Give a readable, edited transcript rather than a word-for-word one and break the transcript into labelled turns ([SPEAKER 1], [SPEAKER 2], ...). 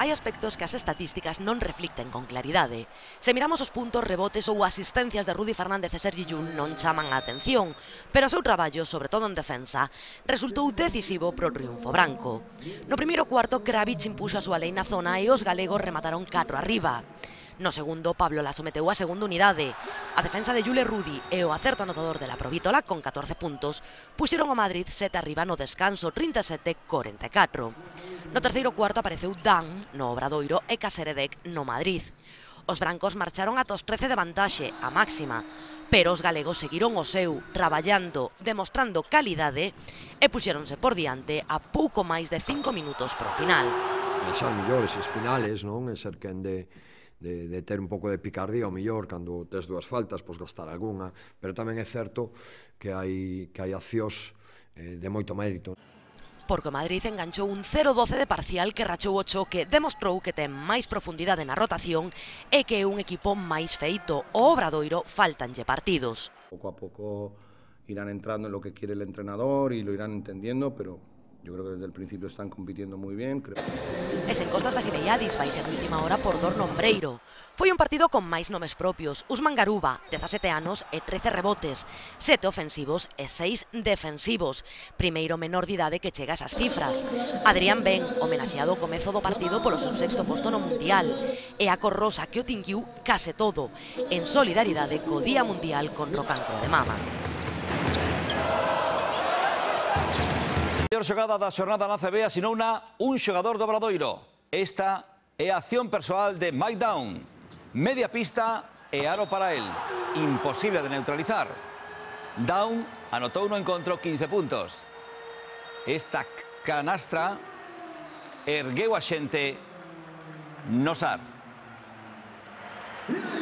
[SPEAKER 1] hai aspectos que as estatísticas non reflicten con claridade. Se miramos os puntos, rebotes ou asistencias de Rudi Fernández e Sergi Llún non chaman a atención, pero o seu traballo, sobre todo en defensa, resultou decisivo pro triunfo branco. No primeiro cuarto, Kravic impuxo a súa lei na zona e os galegos remataron 4 arriba. No segundo, Pablo la someteu a segunda unidade. A defensa de Jule Rudi e o acerto anotador de la Provítola, con 14 puntos, puxeron o Madrid 7 arriba no descanso, 37-44. No terceiro cuarto apareceu Dan no Obradoiro e Caseredec no Madrid. Os brancos marcharon ata os 13 de vantaxe, a máxima, pero os galegos seguiron o seu, traballando, demostrando calidade e puxéronse por diante a pouco máis de 5 minutos pro final.
[SPEAKER 2] Xa mellores esses finales, non? É ser quen de ter un pouco de picardía, ao mellor, cando tes dúas faltas, pois gastar algunha, pero tamén é certo que hai accións de moito mérito.
[SPEAKER 1] Porque o Madrid enganchou un 0-12 de parcial que rachou o choque, demostrou que ten máis profundidade na rotación e que é un equipo máis feito. O Obradoiro faltanlle partidos.
[SPEAKER 3] Poco a poco irán entrando en lo que quiere el entrenador y lo irán entendiendo, pero yo creo que desde el principio están compitiendo muy bien.
[SPEAKER 1] E sen Costas Basilelladis vai ser última hora por Dorno Ombreiro. Foi un partido con máis nomes propios. Usman Garuba, 17 anos e 13 rebotes, 7 ofensivos e 6 defensivos. Primeiro menor de idade que chega a esas cifras. Adrián Ben, homenaxeado ao comezo do partido polo seu sexto posto no Mundial. E a Corrosa que o tinguiu case todo, en solidaridade co Día Mundial contra o cancro de mama.
[SPEAKER 4] A mellor xogada da xornada na CB asinouna un xogador do Obradoiro. Esta é a acción persoal de Mike Down. Media pista e aro para él. Imposible de neutralizar. Down anotou no encontro 15 puntos. Esta canastra ergueu a xente no SAR.